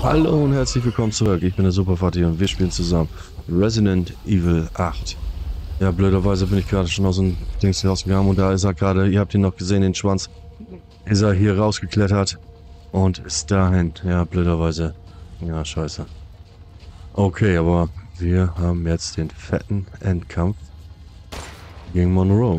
Hallo und herzlich willkommen zurück. Ich bin der Supervati und wir spielen zusammen Resident Evil 8. Ja, blöderweise bin ich gerade schon aus dem Dings rausgegangen und da ist er gerade, ihr habt ihn noch gesehen, den Schwanz, ist er hier rausgeklettert und ist dahin. Ja, blöderweise. Ja, scheiße. Okay, aber wir haben jetzt den fetten Endkampf gegen Monroe.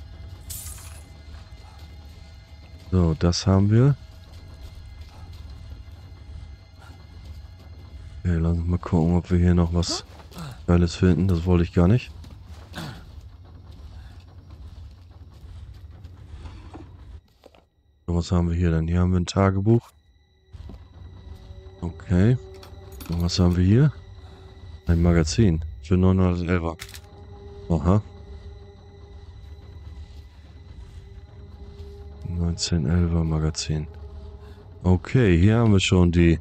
So, das haben wir. Okay, lass uns mal gucken, ob wir hier noch was Geiles finden. Das wollte ich gar nicht. So, was haben wir hier denn? Hier haben wir ein Tagebuch. Okay. Und was haben wir hier? Ein Magazin für 911er. Aha. 1911er Magazin. Okay, hier haben wir schon die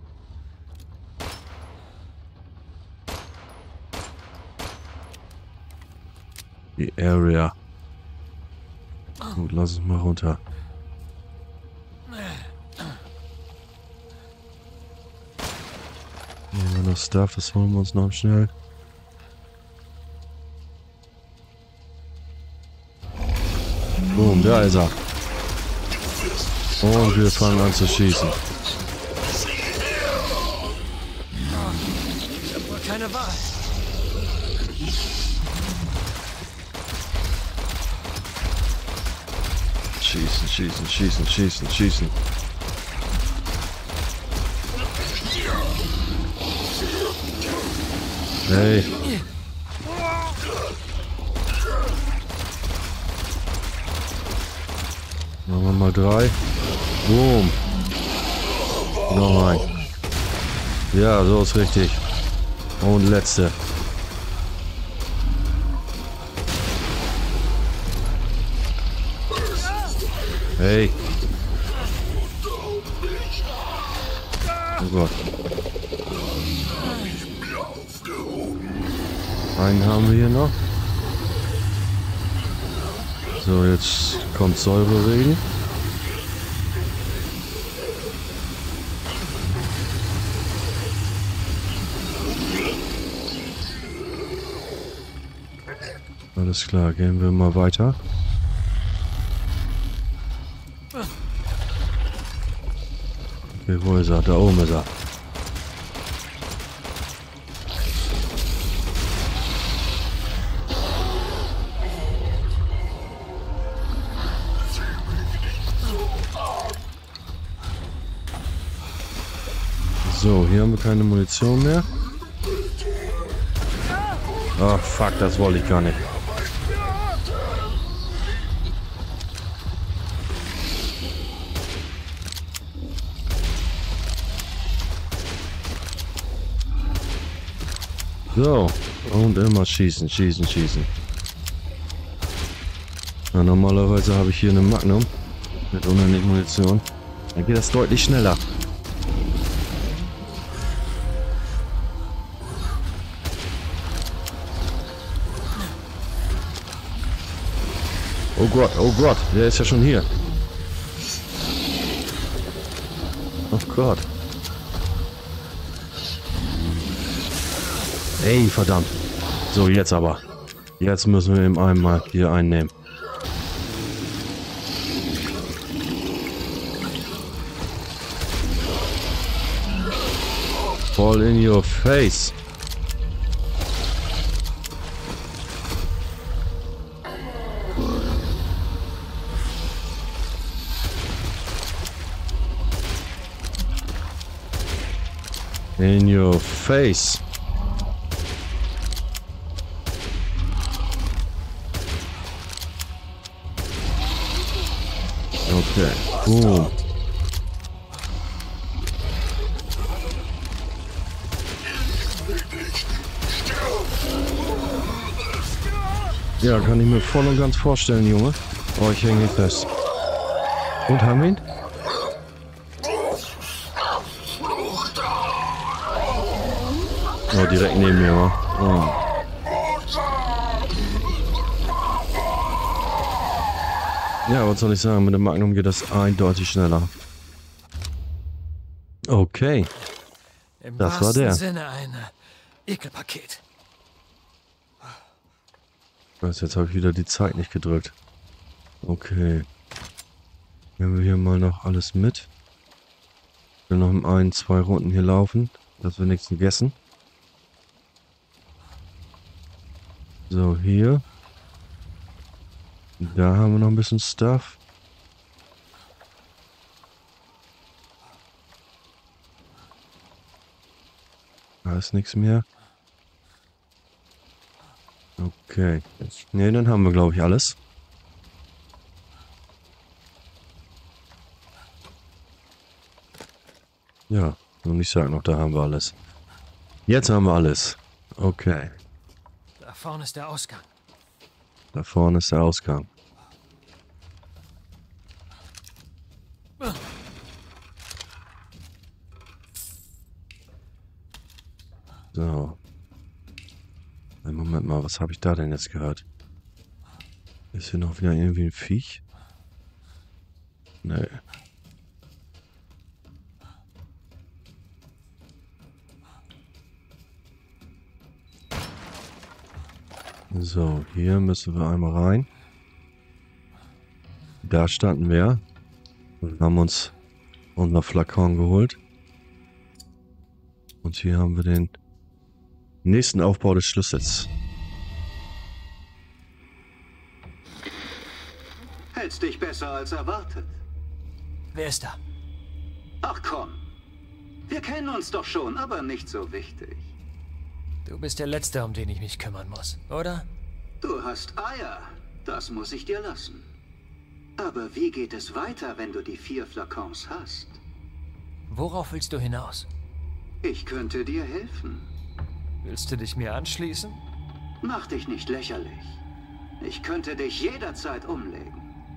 Area. Gut, lass uns mal runter. Hier haben wir noch Stuff, das holen wir uns noch schnell. Boom, da ist er. Und wir fangen an zu schießen. Ich habe wohl keine Wahl. Schießen, schießen, schießen, schießen, schießen. Hey. Machen wir mal 3. Boom. Noch ein. Ja, so ist richtig. Und letzte. Hey. Oh Gott. Einen haben wir hier noch. So, jetzt kommt Säureregen. Alles klar, gehen wir mal weiter. Okay, wo ist er? Da oben ist er. So, hier haben wir keine Munition mehr. Ach, fuck, das wollte ich gar nicht. So, und immer schießen, schießen, schießen. Ja, normalerweise habe ich hier eine Magnum mit unendlich Munition. Dann geht das deutlich schneller. Oh Gott, der ist ja schon hier. Oh Gott. Ey, verdammt. So, jetzt aber. Jetzt müssen wir ihm einmal hier einnehmen. Fall in your face. In your face. Okay. Boom. Ja, kann ich mir voll und ganz vorstellen, Junge. Oh, ich hänge fest. Und haben wir ihn? Oh, direkt neben mir, wa? Oh. Ja, was soll ich sagen? Mit dem Magnum geht das eindeutig schneller. Okay. Im Das war wahrsten der. Sinne ein Ekelpaket. Was, jetzt habe ich wieder die Zeit nicht gedrückt. Okay. Nehmen wir hier mal noch alles mit. Wir noch in 1, 2 Runden hier laufen, dass wir nichts vergessen. So, hier. Da haben wir noch ein bisschen Stuff. Da ist nichts mehr. Okay. Ne, dann haben wir, glaube ich, alles. Ja, und ich sag noch, da haben wir alles. Jetzt haben wir alles. Okay. Da vorne ist der Ausgang. Da vorne ist der Ausgang. So. Moment mal, was habe ich da denn jetzt gehört? Ist hier noch wieder irgendwie ein Viech? Nee. So, hier müssen wir einmal rein. Da standen wir und haben uns unser Flakon geholt. Und hier haben wir den nächsten Aufbau des Schlüssels. Hältst dich besser als erwartet. Wer ist da? Ach komm. Wir kennen uns doch schon, aber nicht so wichtig. Du bist der Letzte, um den ich mich kümmern muss, oder? Du hast Eier. Das muss ich dir lassen. Aber wie geht es weiter, wenn du die 4 Flakons hast? Worauf willst du hinaus? Ich könnte dir helfen. Willst du dich mir anschließen? Mach dich nicht lächerlich. Ich könnte dich jederzeit umlegen.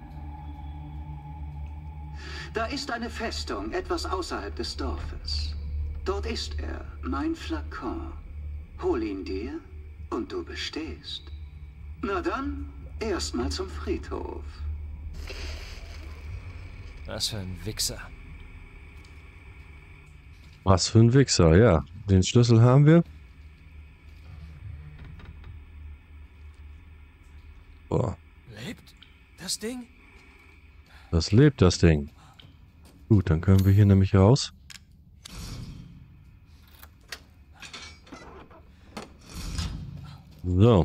Da ist eine Festung, etwas außerhalb des Dorfes. Dort ist er, mein Flakon. Hol ihn dir und du bestehst. Na dann, erstmal zum Friedhof. Was für ein Wichser. Was für ein Wichser, ja. Den Schlüssel haben wir. Boah, Lebt das Ding? das lebt, das Ding. Gut, dann können wir hier nämlich raus. So.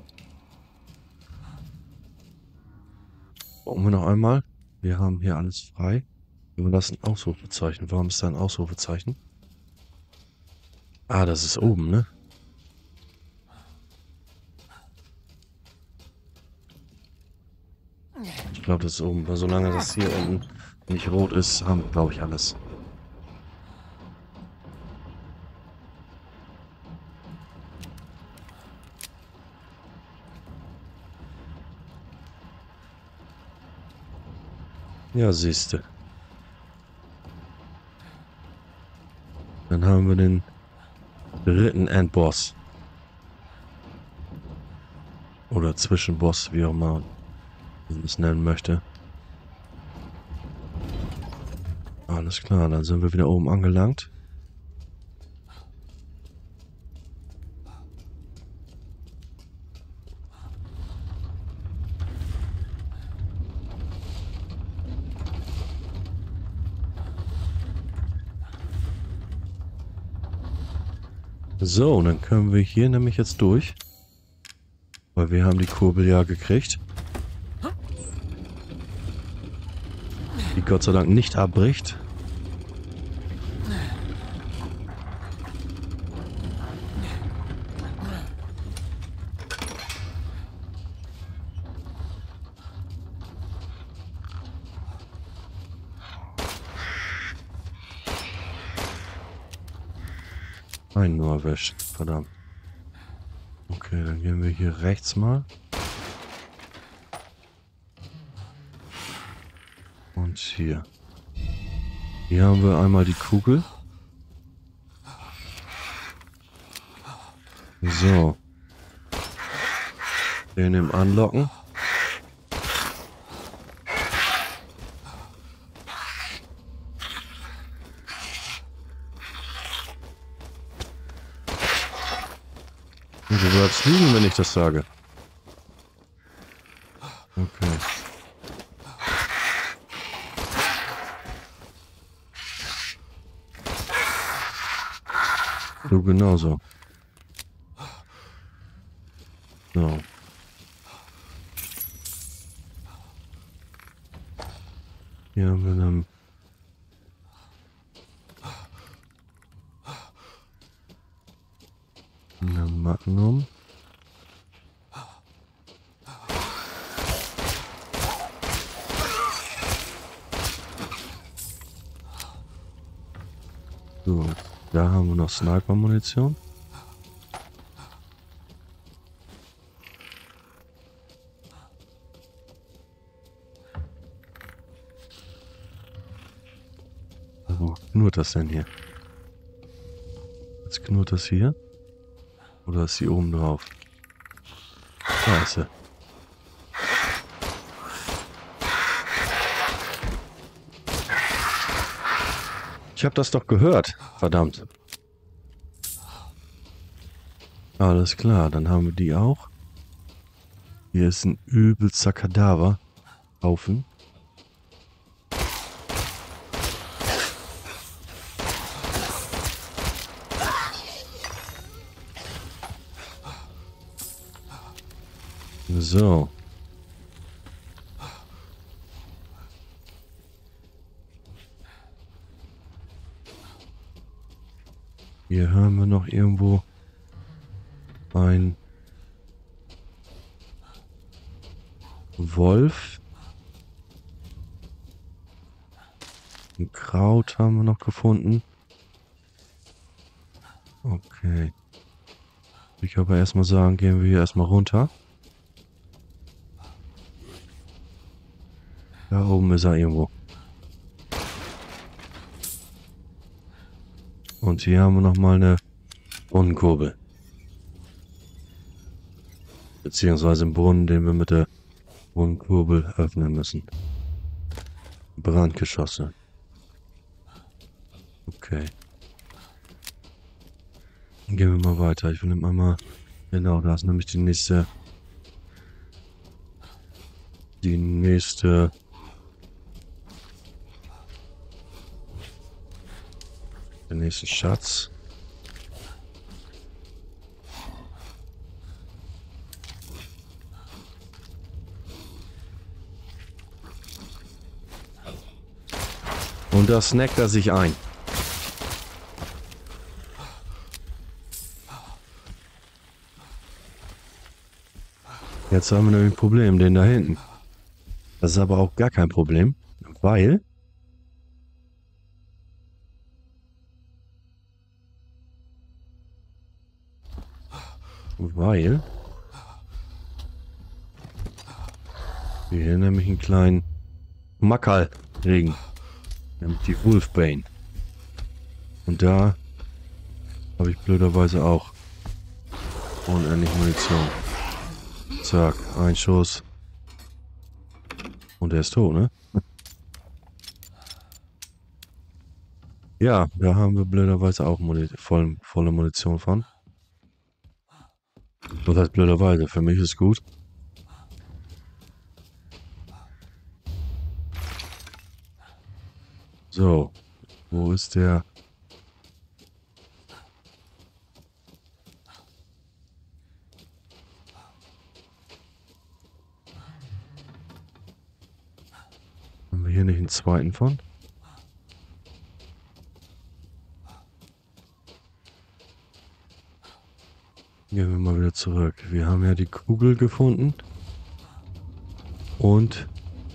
Brauchen wir noch einmal. Wir haben hier alles frei. Überlassen Ausrufezeichen. Warum ist da ein Ausrufezeichen? Ah, das ist oben, ne? Ich glaube, das ist oben. Weil solange das hier unten nicht rot ist, haben wir, glaube ich, alles. Ja, siehste. Dann haben wir den dritten Endboss. Oder Zwischenboss, wie auch immer man es nennen möchte. Alles klar, dann sind wir wieder oben angelangt. So, dann können wir hier nämlich jetzt durch. Weil wir haben die Kurbel ja gekriegt. Die Gott sei Dank nicht abbricht. Einen nur erwischt. Verdammt. Okay, dann gehen wir hier rechts mal. Und hier. Hier haben wir einmal die Kugel. So. Den im Anlocken. bleibst liegen, wenn ich das sage. Okay. Du genauso. So. Hier haben wir dann eine Magnum. So, da haben wir noch Sniper-Munition. Wo knurrt das denn hier? Jetzt knurrt das hier? Oder ist sie oben drauf? Scheiße. Ich hab das doch gehört. Verdammt. Alles klar, dann haben wir die auch. Hier ist ein übelster Kadaverhaufen. So. Hier haben wir noch irgendwo ein Wolf. Ein Kraut haben wir noch gefunden. Okay. Ich aber erstmal sagen, gehen wir hier erstmal runter. Da oben ist er irgendwo. Und hier haben wir nochmal eine Brunnenkurbel. Beziehungsweise einen Brunnen, den wir mit der Brunnenkurbel öffnen müssen. Brandgeschosse. Okay. Dann gehen wir mal weiter. Ich will mal... Genau, da ist nämlich die nächste... Der nächste Schatz. Und da snackt er sich ein. Jetzt haben wir nämlich ein Problem, den da hinten. Das ist aber auch gar kein Problem, weil... wir hier nämlich einen kleinen Mackerl kriegen. Nämlich die Wolfbane. Und da habe ich blöderweise auch unendlich Munition. Zack, ein Schuss. Und er ist tot, ne? Ja, da haben wir blöderweise auch volle Munition von. Das heißt blöderweise, für mich ist gut. So, wo ist der? Haben wir hier nicht einen zweiten von? Gehen wir mal wieder zurück. Wir haben ja die Kugel gefunden. Und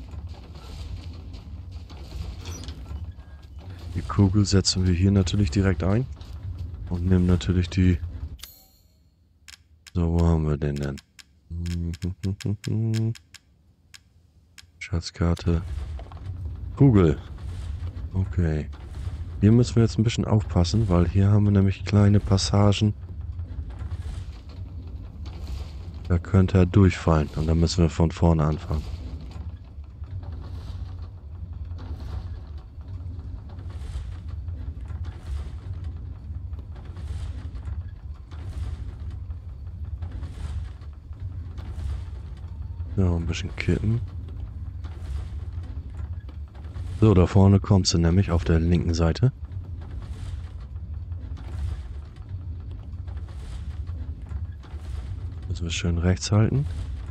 die Kugel setzen wir hier natürlich direkt ein. Und nehmen natürlich die... So, wo haben wir den denn? Schatzkarte. Kugel. Okay. Hier müssen wir jetzt ein bisschen aufpassen, weil hier haben wir nämlich kleine Passagen. Da könnte er durchfallen und dann müssen wir von vorne anfangen. So, ein bisschen kippen. So, da vorne kommt sie nämlich auf der linken Seite. Müssen wir schön rechts halten.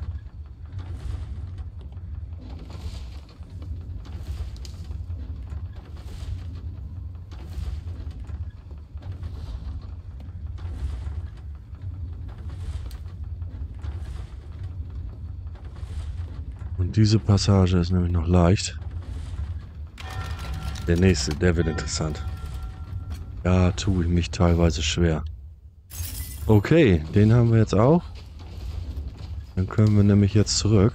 Und diese Passage ist nämlich noch leicht. Der nächste, der wird interessant. Da tue ich mich teilweise schwer. Okay, den haben wir jetzt auch. Dann können wir nämlich jetzt zurück.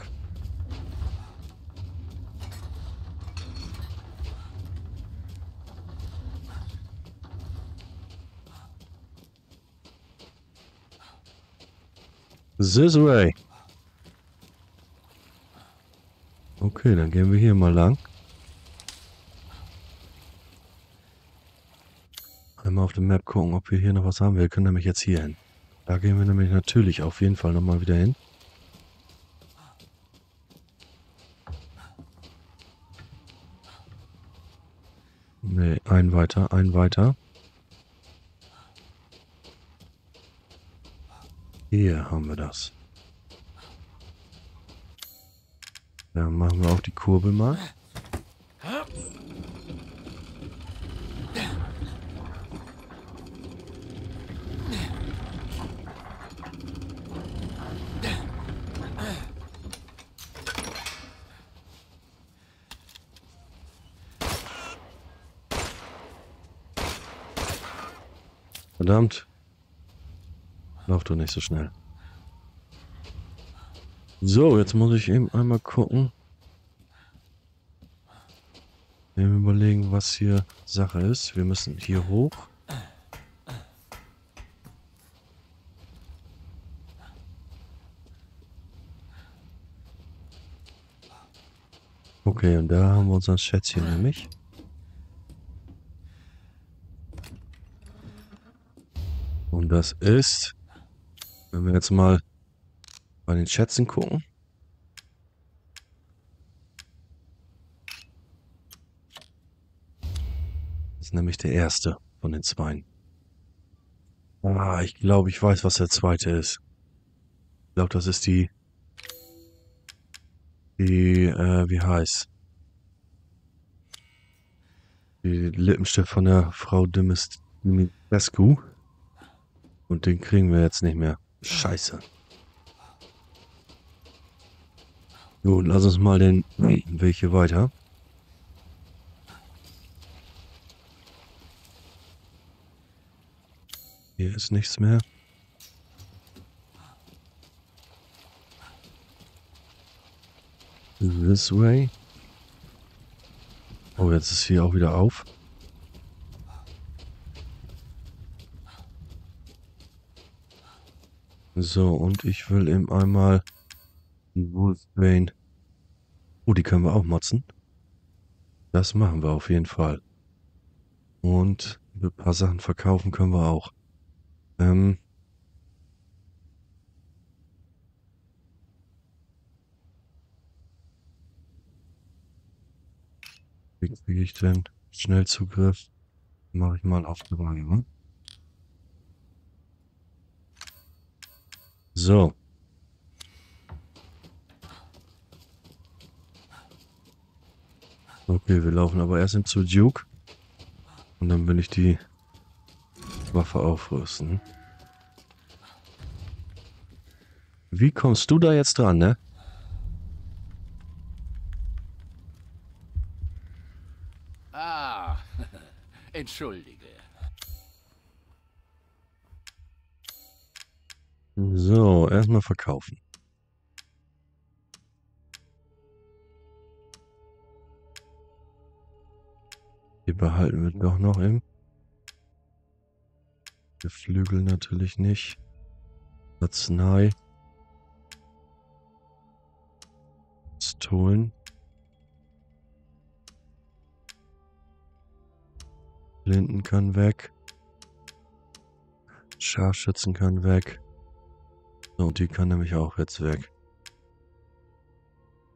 This way. Okay, dann gehen wir hier mal lang. Einmal auf der Map gucken, ob wir hier noch was haben. Wir können nämlich jetzt hier hin. Da gehen wir nämlich natürlich auf jeden Fall nochmal wieder hin. Ne, ein weiter, ein weiter. Hier haben wir das. Dann machen wir auch die Kurbel mal. Verdammt. Lauf doch nicht so schnell. So, jetzt muss ich eben einmal gucken. Eben überlegen, was hier Sache ist. Wir müssen hier hoch. Okay, und da haben wir unser Schätzchen nämlich. Und das ist, wenn wir jetzt mal bei den Schätzen gucken. Das ist nämlich der erste von den zweien. Ah, ich glaube, ich weiß, was der zweite ist. Ich glaube, das ist wie heißt? Die Lippenstift von der Frau Dimitrescu. Und den kriegen wir jetzt nicht mehr. Scheiße. Gut, lass uns mal den Weg hier weiter. Hier ist nichts mehr. This way. Oh, jetzt ist hier auch wieder auf. So, und ich will eben einmal die Wolfbane. Oh, die können wir auch motzen. Das machen wir auf jeden Fall. Und ein paar Sachen verkaufen können wir auch. Wie kriege ich denn Schnellzugriff? Mache ich mal auf die Waage. So. Okay, wir laufen aber erst zu Duke. Und dann will ich die Waffe aufrüsten. Wie kommst du da jetzt dran, ne? Ah, entschuldige. So, erstmal verkaufen. Die behalten wir doch noch im. Die Flügel natürlich nicht. Arznei. Pistolen. Blinden kann weg. Scharfschützen kann weg. So, und die kann nämlich auch jetzt weg.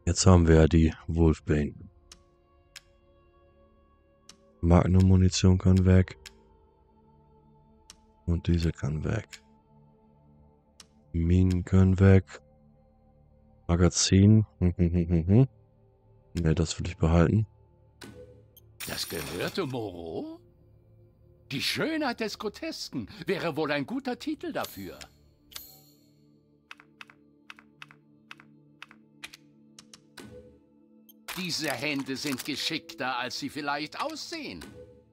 Jetzt haben wir ja die Wolfbane. Magnum-Munition kann weg. Und diese kann weg. Minen können weg. Magazin. Ne, das will ich behalten. Das gehörte Moreau? Die Schönheit des Grotesken wäre wohl ein guter Titel dafür. Diese Hände sind geschickter, als sie vielleicht aussehen.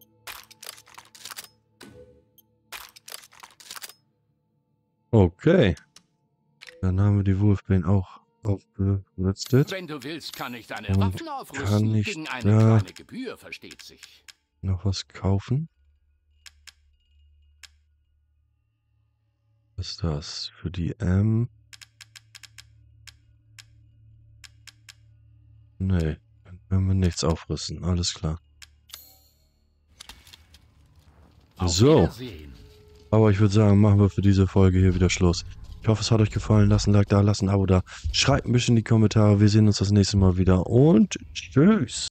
Okay. Dann haben wir die Wolfbane auch aufgelistet. Wenn du willst, kann ich deine Und Waffen kann aufrüsten. ich Gegen eine da- kleine Gebühr, versteht sich. Noch was kaufen? Was ist das? Für die M? Nee, dann können wir nichts aufrüsten. Alles klar. Auf So. Wiedersehen. Aber ich würde sagen, machen wir für diese Folge hier wieder Schluss. Ich hoffe, es hat euch gefallen. Lasst ein Like da, lasst ein Abo da. Schreibt ein bisschen in die Kommentare. Wir sehen uns das nächste Mal wieder. Und tschüss.